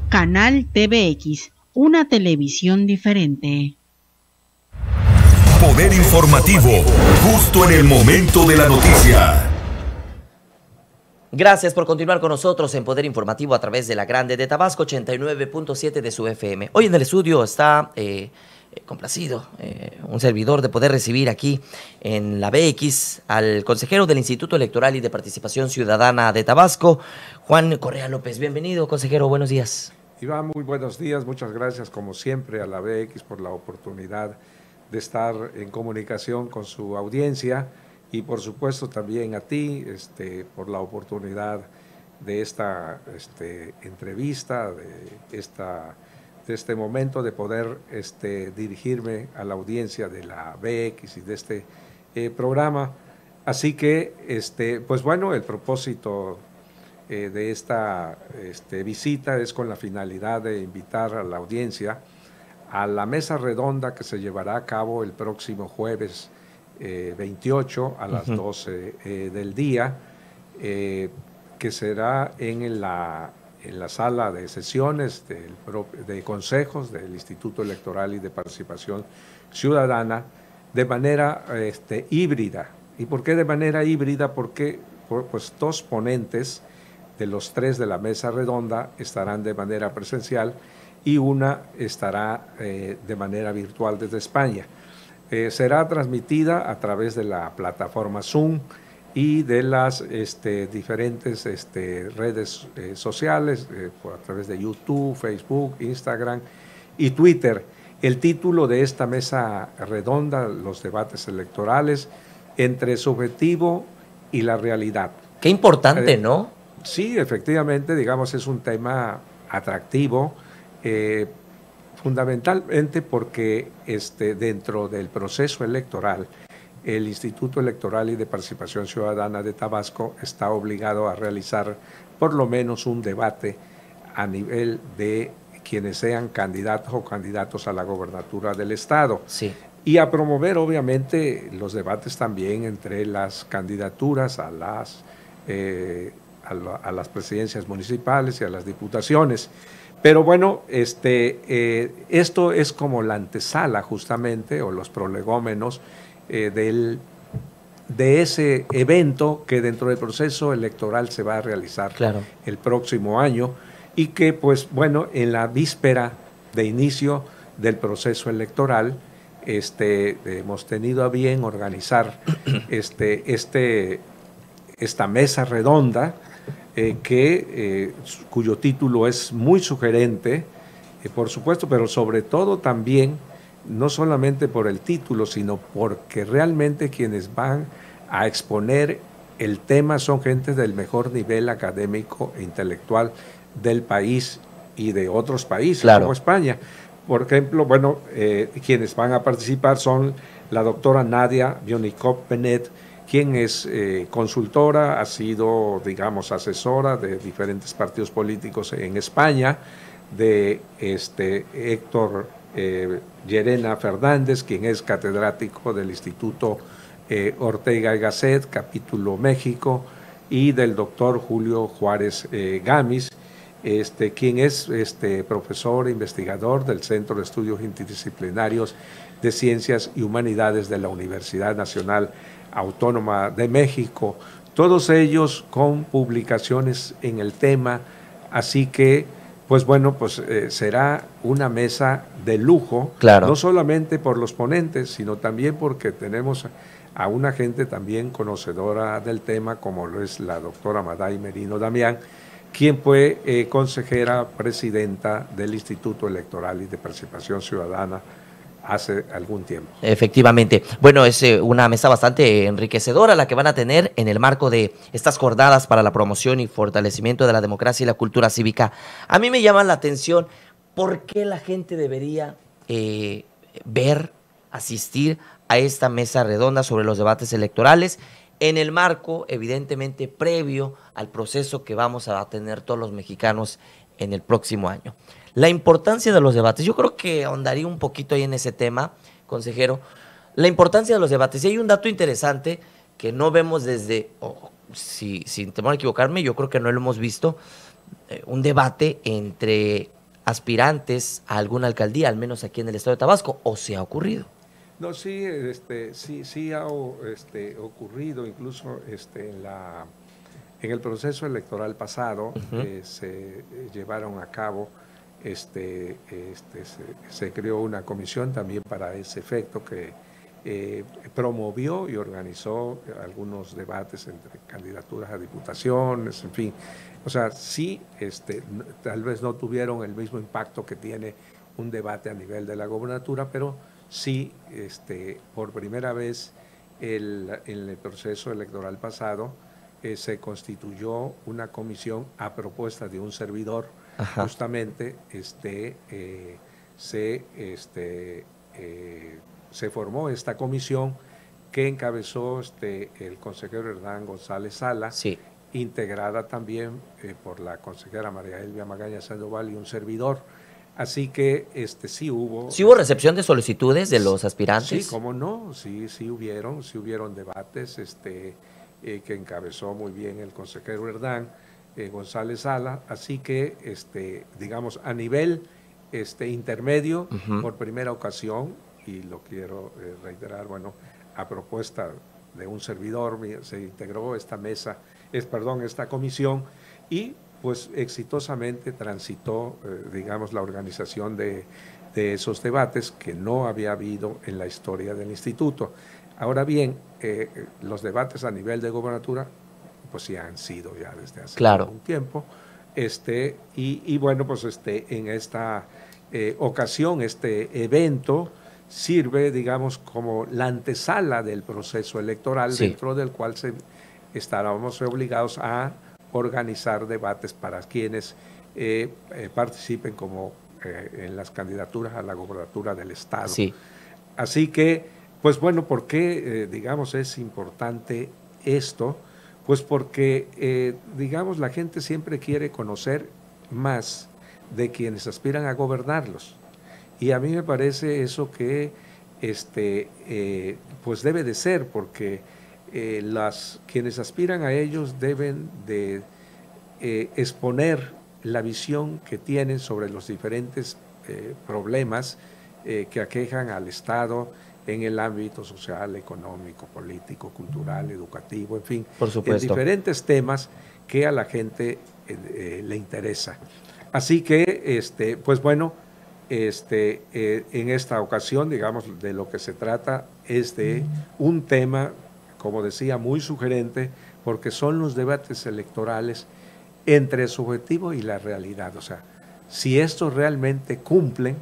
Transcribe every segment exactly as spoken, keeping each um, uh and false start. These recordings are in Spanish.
Canal T V X, una televisión diferente. Poder informativo, justo en el momento de la noticia. Gracias por continuar con nosotros en Poder Informativo a través de la Grande de Tabasco, ochenta y nueve punto siete de su F M. Hoy en el estudio está eh, complacido eh, un servidor de poder recibir aquí en la B X al consejero del Instituto Electoral y de Participación Ciudadana de Tabasco, Juan Correa López. Bienvenido, consejero, buenos días. Iván, muy buenos días, muchas gracias como siempre a la B X por la oportunidad de estar en comunicación con su audiencia. Y por supuesto también a ti este, por la oportunidad de esta este, entrevista, de, esta, de este momento de poder este, dirigirme a la audiencia de la B X y de este eh, programa. Así que, este, pues bueno, el propósito eh, de esta este, visita es con la finalidad de invitar a la audiencia a la mesa redonda que se llevará a cabo el próximo jueves Eh, veintiocho a las uh-huh. doce eh, del día, eh, que será en la, en la sala de sesiones del, de consejos del Instituto Electoral y de Participación Ciudadana de manera este, híbrida. ¿Y por qué de manera híbrida? Porque pues, dos ponentes de los tres de la mesa redonda estarán de manera presencial y una estará eh, de manera virtual desde España. Eh, será transmitida a través de la plataforma Zoom y de las este, diferentes este, redes eh, sociales, eh, por, a través de YouTube, Facebook, Instagram y Twitter. El título de esta mesa redonda, los debates electorales, entre su objetivo y la realidad. Qué importante, eh, ¿no? Sí, efectivamente, digamos, es un tema atractivo, eh, fundamentalmente porque este, dentro del proceso electoral, el Instituto Electoral y de Participación Ciudadana de Tabasco está obligado a realizar por lo menos un debate a nivel de quienes sean candidatos o candidatos a la gobernatura del Estado. Sí. Y a promover, obviamente, los debates también entre las candidaturas a las, eh, a, la, a las presidencias municipales y a las diputaciones. Pero bueno, este, eh, esto es como la antesala justamente, o los prolegómenos eh, del, de ese evento que dentro del proceso electoral se va a realizar claro. el próximo año y que pues bueno, en la víspera de inicio del proceso electoral este, hemos tenido a bien organizar este, este, esta mesa redonda Eh, que, eh, cuyo título es muy sugerente, eh, por supuesto, pero sobre todo también, no solamente por el título, sino porque realmente quienes van a exponer el tema son gente del mejor nivel académico e intelectual del país y de otros países, claro. como España. Por ejemplo, bueno, eh, quienes van a participar son la doctora Nadia Bionikov-Benet, quien es eh, consultora, ha sido, digamos, asesora de diferentes partidos políticos en España, de este, Héctor eh, Llerena Fernández, quien es catedrático del Instituto eh, Ortega y Gasset, capítulo México, y del doctor Julio Juárez eh, Gamis, este, quien es este, profesor e investigador del Centro de Estudios Interdisciplinarios de Ciencias y Humanidades de la Universidad Nacional Autónoma de México, todos ellos con publicaciones en el tema, así que, pues bueno, pues eh, será una mesa de lujo, claro. no solamente por los ponentes, sino también porque tenemos a una gente también conocedora del tema, como lo es la doctora Maday Merino Damián, quien fue eh, consejera presidenta del Instituto Electoral y de Participación Ciudadana hace algún tiempo. Efectivamente. Bueno, es eh, una mesa bastante enriquecedora la que van a tener en el marco de estas jornadas para la promoción y fortalecimiento de la democracia y la cultura cívica. A mí me llama la atención por qué la gente debería eh, ver, asistir a esta mesa redonda sobre los debates electorales en el marco, evidentemente, previo al proceso que vamos a tener todos los mexicanos en el próximo año. La importancia de los debates, yo creo que ahondaría un poquito ahí en ese tema, consejero, la importancia de los debates. Y hay un dato interesante que no vemos desde, oh, si, sin temor a equivocarme, yo creo que no lo hemos visto, eh, un debate entre aspirantes a alguna alcaldía, al menos aquí en el estado de Tabasco, o se ha ocurrido? No, sí, este, sí, sí ha este, ocurrido, incluso este, en, la, en el proceso electoral pasado. Uh-huh. eh, se llevaron a cabo, este, este, se, se creó una comisión también para ese efecto que eh, promovió y organizó algunos debates entre candidaturas a diputaciones, en fin. O sea, sí, este, tal vez no tuvieron el mismo impacto que tiene un debate a nivel de la gobernatura, pero sí, este, por primera vez el, en el proceso electoral pasado eh, se constituyó una comisión a propuesta de un servidor. Ajá. Justamente este, eh, se, este, eh, se formó esta comisión que encabezó este, el consejero Hernán González Sala, sí. integrada también eh, por la consejera María Elvia Magaña Sandoval y un servidor. Así que este sí hubo... ¿Sí hubo recepción de solicitudes de los aspirantes? Sí, cómo no, sí, sí hubieron, sí hubieron debates este, eh, que encabezó muy bien el consejero Hernán eh, González Sala. Así que, este, digamos, a nivel este, intermedio, uh-huh. por primera ocasión, y lo quiero eh, reiterar, bueno, a propuesta de un servidor, se integró esta mesa, es, perdón, esta comisión, y pues exitosamente transitó, eh, digamos, la organización de, de esos debates que no había habido en la historia del instituto. Ahora bien, eh, los debates a nivel de gobernatura, pues sí han sido ya desde hace claro. un tiempo, este, y, y bueno, pues este, en esta eh, ocasión, este evento sirve, digamos, como la antesala del proceso electoral, sí. dentro del cual se, estábamos obligados a organizar debates para quienes eh, eh, participen como eh, en las candidaturas a la gobernatura del estado. Sí. Así que, pues bueno, ¿por qué, eh, digamos, es importante esto? Pues porque, eh, digamos, la gente siempre quiere conocer más de quienes aspiran a gobernarlos. Y a mí me parece eso que, este, eh, pues debe de ser, porque Eh, las, quienes aspiran a ellos deben de eh, exponer la visión que tienen sobre los diferentes eh, problemas eh, que aquejan al Estado en el ámbito social, económico, político, cultural, educativo, en fin, por supuesto, en diferentes temas que a la gente eh, eh, le interesa. Así que, este, pues bueno, este, eh, en esta ocasión, digamos, de lo que se trata es de un tema, como decía, muy sugerente, porque son los debates electorales entre su objetivo y la realidad. O sea, si estos realmente cumplen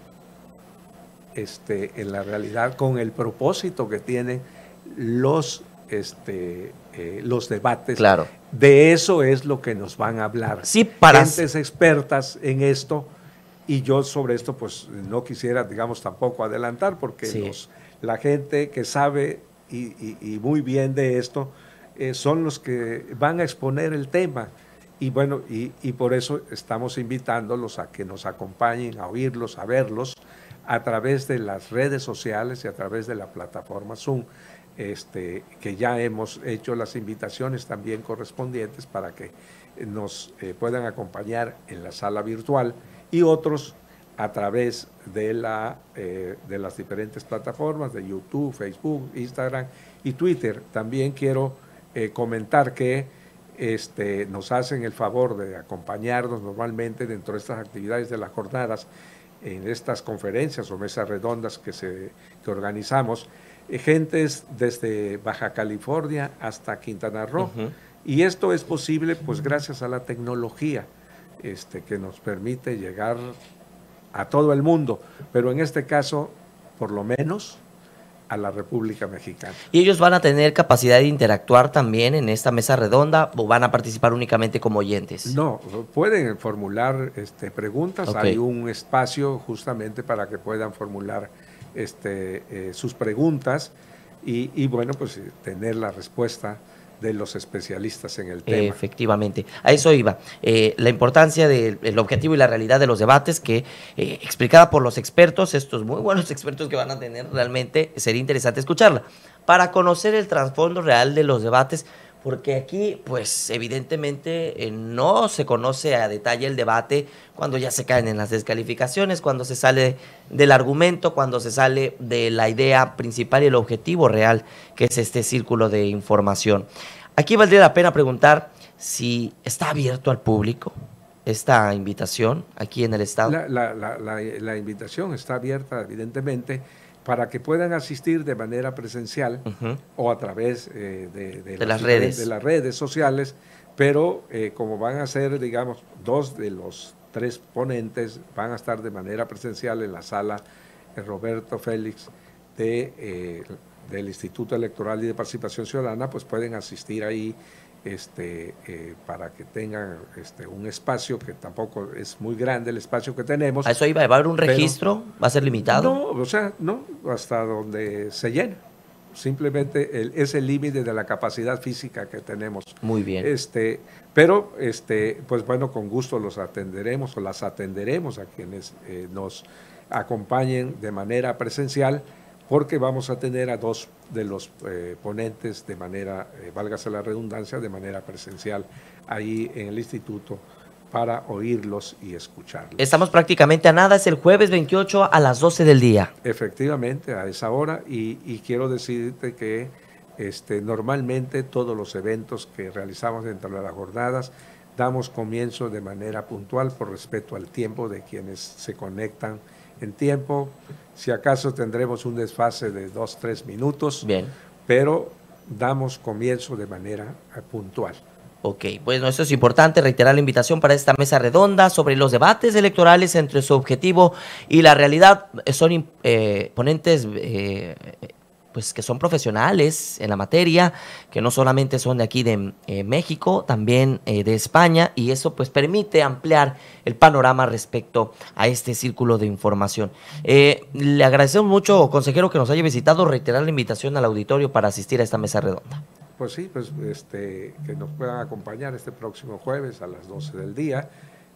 este, en la realidad con el propósito que tienen los, este, eh, los debates, claro. de eso es lo que nos van a hablar. Sí, para... Gentes expertas en esto, y yo sobre esto pues no quisiera, digamos, tampoco adelantar, porque sí. los, la gente que sabe Y, y, y muy bien de esto, eh, son los que van a exponer el tema. Y bueno, y, y por eso estamos invitándolos a que nos acompañen, a oírlos, a verlos, a través de las redes sociales y a través de la plataforma Zoom, este, que ya hemos hecho las invitaciones también correspondientes para que nos eh, puedan acompañar en la sala virtual, y otros a través de, la, eh, de las diferentes plataformas de YouTube, Facebook, Instagram y Twitter. También quiero eh, comentar que este, nos hacen el favor de acompañarnos normalmente dentro de estas actividades de las jornadas, en estas conferencias o mesas redondas que, se, que organizamos, eh, gentes desde Baja California hasta Quintana Roo. Uh-huh. Y esto es posible pues gracias a la tecnología este, que nos permite llegar a todo el mundo, pero en este caso, por lo menos, a la República Mexicana. ¿Y ellos van a tener capacidad de interactuar también en esta mesa redonda o van a participar únicamente como oyentes? No, pueden formular este, preguntas, okay. Hay un espacio justamente para que puedan formular este, eh, sus preguntas y, y bueno, pues tener la respuesta de los especialistas en el tema. Efectivamente, a eso iba. Eh, la importancia del objetivo y la realidad de los debates que, eh, explicada por los expertos, estos muy buenos expertos que van a tener, realmente sería interesante escucharla. Para conocer el trasfondo real de los debates, porque aquí, pues evidentemente eh, no se conoce a detalle el debate cuando ya se caen en las descalificaciones, cuando se sale del argumento, cuando se sale de la idea principal y el objetivo real, que es este círculo de información. Aquí valdría la pena preguntar si está abierto al público esta invitación aquí en el Estado. La, la, la, la, la invitación está abierta, evidentemente, para que puedan asistir de manera presencial uh-huh. o a través eh, de, de, de, las las redes. de las redes sociales, pero eh, como van a ser, digamos, dos de los tres ponentes van a estar de manera presencial en la sala eh, Roberto Félix de, eh, del Instituto Electoral y de Participación Ciudadana, pues pueden asistir ahí este, eh, para que tengan este, un espacio que tampoco es muy grande el espacio que tenemos. ¿A eso iba? ¿Va a haber un registro? Pero, ¿va a ser limitado? No, o sea, no, hasta donde se llena. Simplemente el, es el límite de la capacidad física que tenemos. Muy bien. Este, pero, este, pues bueno, con gusto los atenderemos o las atenderemos a quienes eh, nos acompañen de manera presencial, porque vamos a tener a dos de los eh, ponentes de manera, eh, válgase la redundancia, de manera presencial ahí en el instituto para oírlos y escucharlos. Estamos prácticamente a nada, es el jueves veintiocho a las doce del día. Efectivamente, a esa hora, y, y quiero decirte que este, normalmente todos los eventos que realizamos dentro de las jornadas damos comienzo de manera puntual por respeto al tiempo de quienes se conectan en tiempo. Si acaso tendremos un desfase de dos, tres minutos, bien, pero damos comienzo de manera puntual. Ok, bueno, eso es importante, reiterar la invitación para esta mesa redonda sobre los debates electorales entre su objetivo y la realidad. Son eh, ponentes eh, pues que son profesionales en la materia, que no solamente son de aquí de eh, México, también eh, de España, y eso pues permite ampliar el panorama respecto a este círculo de información. Eh, le agradecemos mucho, consejero, que nos haya visitado, reiterar la invitación al auditorio para asistir a esta mesa redonda. Pues sí, pues este, que nos puedan acompañar este próximo jueves a las doce del día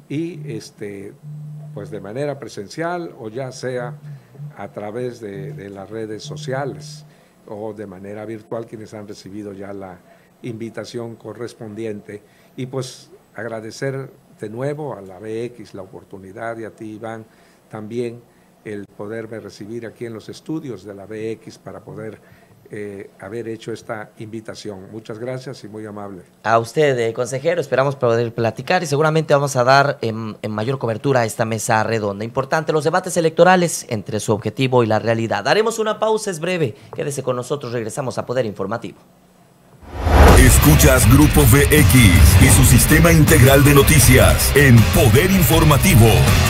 y este, pues de manera presencial o ya sea a través de, de las redes sociales o de manera virtual, quienes han recibido ya la invitación correspondiente. Y pues agradecer de nuevo a la B X la oportunidad y a ti, Iván, también el poderme recibir aquí en los estudios de la B X para poder Eh, haber hecho esta invitación. Muchas gracias y muy amable. A usted, eh, consejero, esperamos poder platicar y seguramente vamos a dar en, en mayor cobertura a esta mesa redonda. Importante, los debates electorales entre su objetivo y la realidad. Haremos una pausa, es breve. Quédese con nosotros, regresamos a Poder Informativo. Escuchas Grupo V X y su sistema integral de noticias en Poder Informativo.